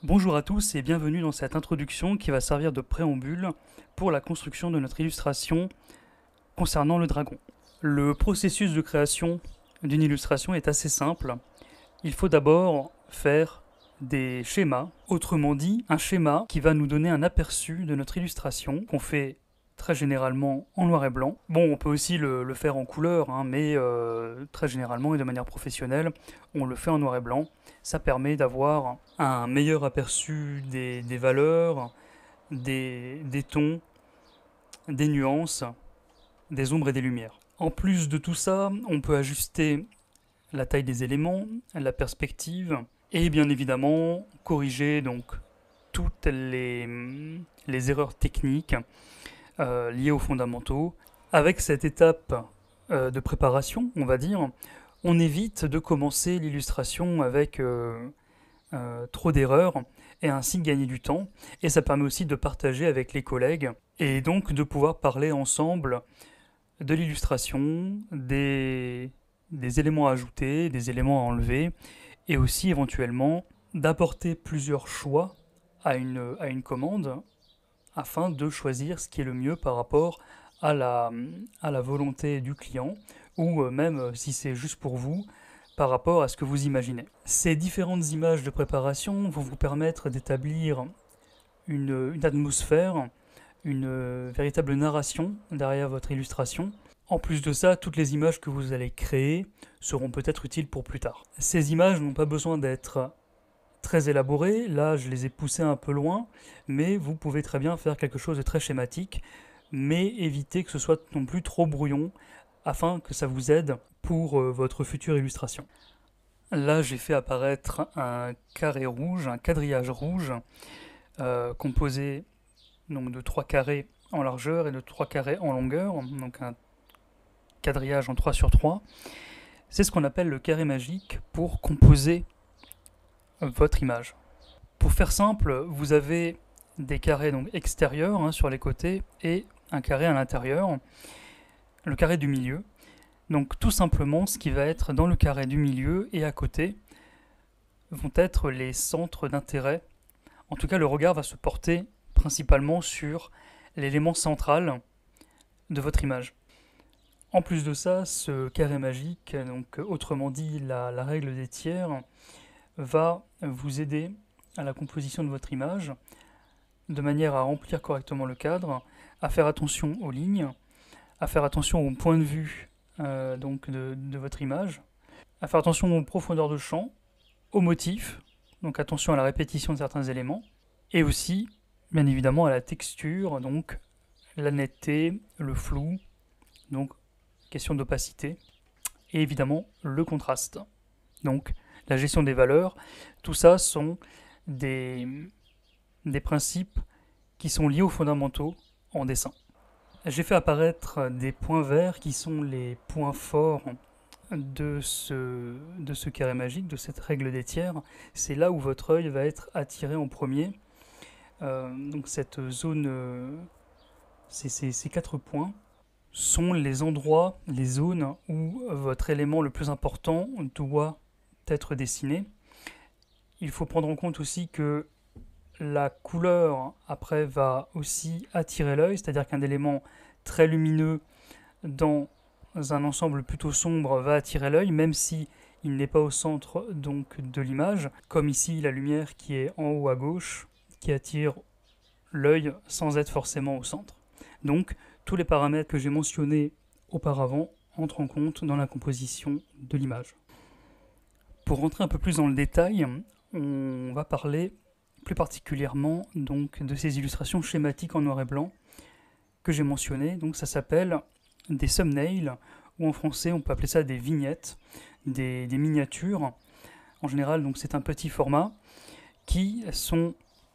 Bonjour à tous et bienvenue dans cette introduction qui va servir de préambule pour la construction de notre illustration concernant le dragon. Le processus de création d'une illustration est assez simple. Il faut d'abord faire des schémas, autrement dit un schéma qui va nous donner un aperçu de notre illustration qu'on fait très généralement en noir et blanc. Bon, on peut aussi le faire en couleur, mais très généralement et de manière professionnelle, on le fait en noir et blanc. Ça permet d'avoir un meilleur aperçu des valeurs, des tons, des nuances, des ombres et des lumières. En plus de tout ça, on peut ajuster la taille des éléments, la perspective, et bien évidemment corriger donc toutes les erreurs techniques liées aux fondamentaux. Avec cette étape de préparation, on va dire, on évite de commencer l'illustration avec trop d'erreurs et ainsi gagner du temps. Et ça permet aussi de partager avec les collègues et donc de pouvoir parler ensemble de l'illustration, des éléments à ajouter, des éléments à enlever et aussi éventuellement d'apporter plusieurs choix à une commande afin de choisir ce qui est le mieux par rapport à la volonté du client ou même si c'est juste pour vous par rapport à ce que vous imaginez. Ces différentes images de préparation vont vous permettre d'établir une atmosphère, une véritable narration derrière votre illustration. En plus de ça, toutes les images que vous allez créer seront peut-être utiles pour plus tard. Ces images n'ont pas besoin d'être très élaborées, là je les ai poussées un peu loin, mais vous pouvez très bien faire quelque chose de très schématique, mais éviter que ce soit non plus trop brouillon, afin que ça vous aide pour votre future illustration. Là j'ai fait apparaître un carré rouge, un quadrillage rouge, composé donc, de 3 carrés en largeur et de 3 carrés en longueur, donc un quadrillage en 3 sur 3. C'est ce qu'on appelle le carré magique pour composer votre image. Pour faire simple, vous avez des carrés donc extérieurs sur les côtés et un carré à l'intérieur, le carré du milieu. Donc tout simplement, ce qui va être dans le carré du milieu et à côté vont être les centres d'intérêt. En tout cas, le regard va se porter principalement sur l'élément central de votre image. En plus de ça, ce carré magique, donc autrement dit la règle des tiers, va vous aider à la composition de votre image, de manière à remplir correctement le cadre, à faire attention aux lignes, à faire attention au point de vue donc de votre image, à faire attention aux profondeurs de champ, aux motifs, donc attention à la répétition de certains éléments, et aussi, bien évidemment, à la texture, donc la netteté, le flou, donc question d'opacité, et évidemment le contraste. Donc la gestion des valeurs, tout ça sont des principes qui sont liés aux fondamentaux en dessin. J'ai fait apparaître des points verts qui sont les points forts de ce carré magique, de cette règle des tiers. C'est là où votre œil va être attiré en premier. Donc cette zone, ces 4 points sont les endroits, les zones où votre élément le plus important doit être dessiné. Il faut prendre en compte aussi que la couleur après va aussi attirer l'œil, c'est-à-dire qu'un élément très lumineux dans un ensemble plutôt sombre va attirer l'œil, même si il n'est pas au centre donc de l'image, comme ici la lumière qui est en haut à gauche, qui attire l'œil sans être forcément au centre. Donc tous les paramètres que j'ai mentionnés auparavant entrent en compte dans la composition de l'image. Pour rentrer un peu plus dans le détail, on va parler plus particulièrement donc de ces illustrations schématiques en noir et blanc que j'ai mentionnées. Donc ça s'appelle des thumbnails, ou en français on peut appeler ça des vignettes, des miniatures. En général, donc c'est un petit format qui sont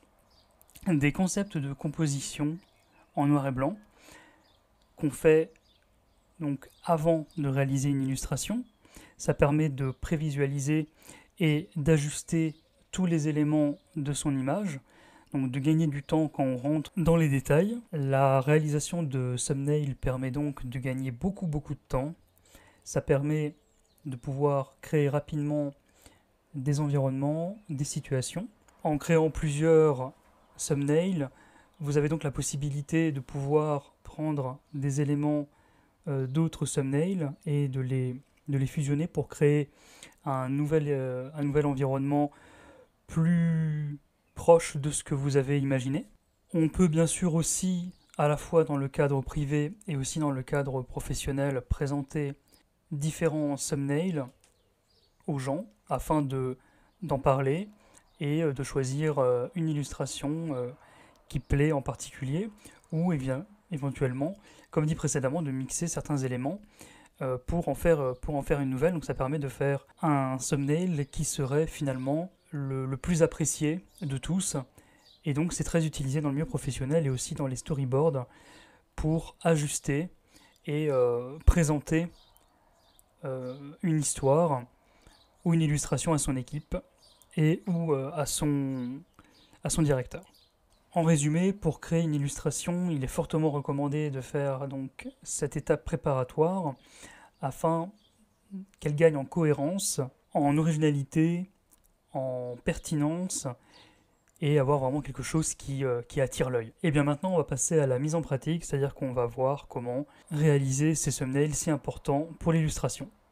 des concepts de composition en noir et blanc qu'on fait donc avant de réaliser une illustration. Ça permet de prévisualiser et d'ajuster tous les éléments de son image, donc de gagner du temps quand on rentre dans les détails. La réalisation de thumbnails permet donc de gagner beaucoup de temps. Ça permet de pouvoir créer rapidement des environnements, des situations. En créant plusieurs thumbnails, vous avez donc la possibilité de pouvoir prendre des éléments d'autres thumbnails et de les fusionner pour créer un nouvel environnement plus proche de ce que vous avez imaginé. On peut bien sûr aussi, à la fois dans le cadre privé et aussi dans le cadre professionnel, présenter différents thumbnails aux gens afin d'en parler et de choisir une illustration qui plaît en particulier ou éventuellement, comme dit précédemment, de mixer certains éléments pour en faire une nouvelle. Donc ça permet de faire un thumbnail qui serait finalement le plus apprécié de tous. Et donc c'est très utilisé dans le milieu professionnel et aussi dans les storyboards pour ajuster et présenter une histoire ou une illustration à son équipe et ou à son directeur. En résumé, pour créer une illustration, il est fortement recommandé de faire donc cette étape préparatoire afin qu'elle gagne en cohérence, en originalité, en pertinence et avoir vraiment quelque chose qui attire l'œil. Et bien maintenant, on va passer à la mise en pratique, c'est-à-dire qu'on va voir comment réaliser ces thumbnails si importants pour l'illustration.